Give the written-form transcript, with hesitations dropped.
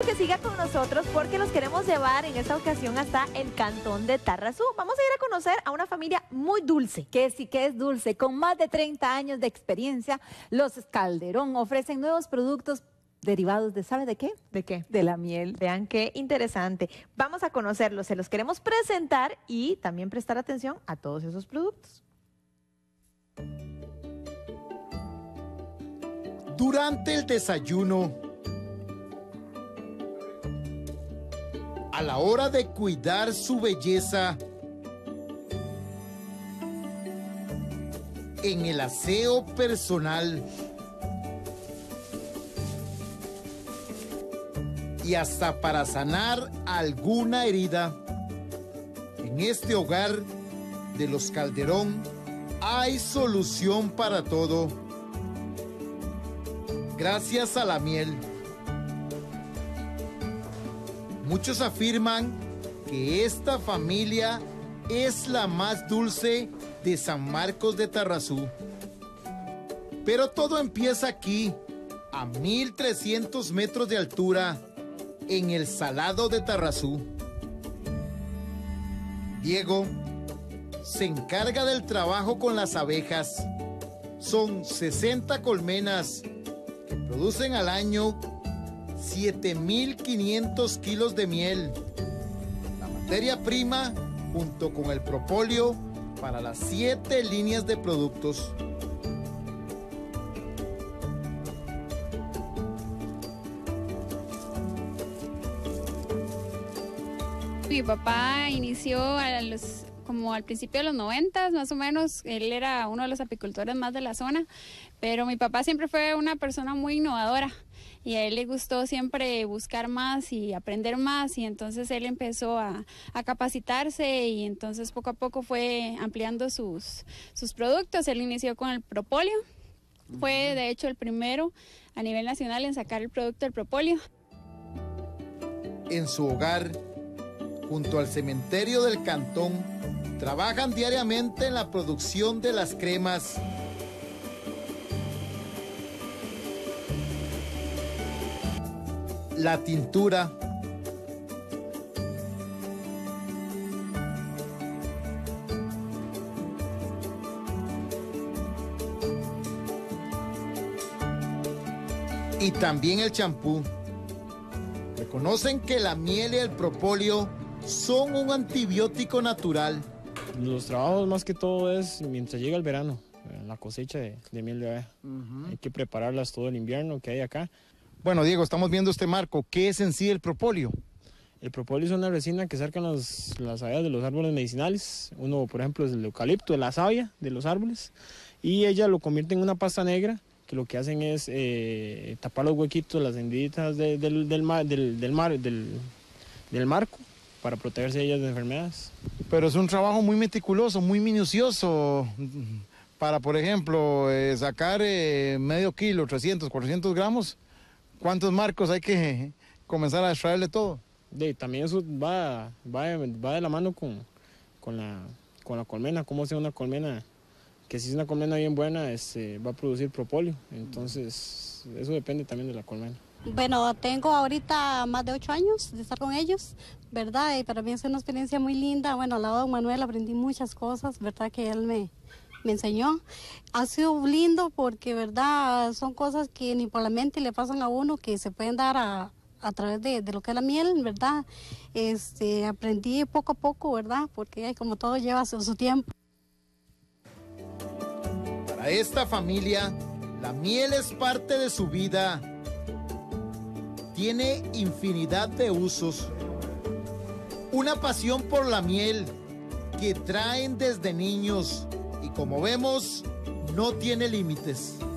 que siga con nosotros porque los queremos llevar en esta ocasión hasta el cantón de Tarrazú. Vamos a ir a conocer a una familia muy dulce. Que sí que es dulce. Con más de 30 años de experiencia, los Calderón ofrecen nuevos productos derivados de, ¿sabe de qué? ¿De qué? De la miel. Vean qué interesante. Vamos a conocerlos, se los queremos presentar y también prestar atención a todos esos productos. Durante el desayuno, a la hora de cuidar su belleza, en el aseo personal y hasta para sanar alguna herida, en este hogar de los Calderón hay solución para todo. Gracias a la miel. Muchos afirman que esta familia es la más dulce de San Marcos de Tarrazú. Pero todo empieza aquí, a 1300 metros de altura, en el Salado de Tarrazú. Diego se encarga del trabajo con las abejas. Son 60 colmenas que producen al año 7.500 kilos de miel. La materia prima junto con el propóleo para las 7 líneas de productos. Mi papá inició como al principio de los 90, más o menos. Él era uno de los apicultores más de la zona, pero mi papá siempre fue una persona muy innovadora y a él le gustó siempre buscar más y aprender más, y entonces él empezó a capacitarse y entonces poco a poco fue ampliando sus productos. Él inició con el propóleo, fue de hecho el primero a nivel nacional en sacar el producto del propóleo. En su hogar, junto al cementerio del cantón, trabajan diariamente en la producción de las cremas. La tintura. Y también el champú. Reconocen que la miel y el propóleo son un antibiótico natural. Los trabajos más que todo es mientras llega el verano, la cosecha de miel de abeja. Hay que prepararlas todo el invierno que hay acá. Bueno, Diego, estamos viendo este marco. ¿Qué es en sí el propóleo? El propóleo es una resina que sacan las abejas de los árboles medicinales. Uno, por ejemplo, es el eucalipto, la savia de los árboles. Y ella lo convierte en una pasta negra, que lo que hacen es tapar los huequitos, las hendiditas del marco, para protegerse ellas de enfermedades. Pero es un trabajo muy meticuloso, muy minucioso, para, por ejemplo, sacar medio kilo, 300, 400 gramos. ¿Cuántos marcos hay que comenzar a extraerle todo? También eso va de la mano con la colmena, cómo sea una colmena, que si es una colmena bien buena, va a producir propóleo. Entonces, eso depende también de la colmena. Bueno, tengo ahorita más de 8 años de estar con ellos, ¿verdad? Y para mí es una experiencia muy linda. Bueno, al lado de don Manuel aprendí muchas cosas, ¿verdad? Que él me enseñó. Ha sido lindo porque, ¿verdad? Son cosas que ni por la mente le pasan a uno, que se pueden dar a través de lo que es la miel, ¿verdad? Aprendí poco a poco, ¿verdad? Porque como todo lleva su tiempo. Para esta familia, la miel es parte de su vida. Tiene infinidad de usos. Una pasión por la miel que traen desde niños y, como vemos, no tiene límites.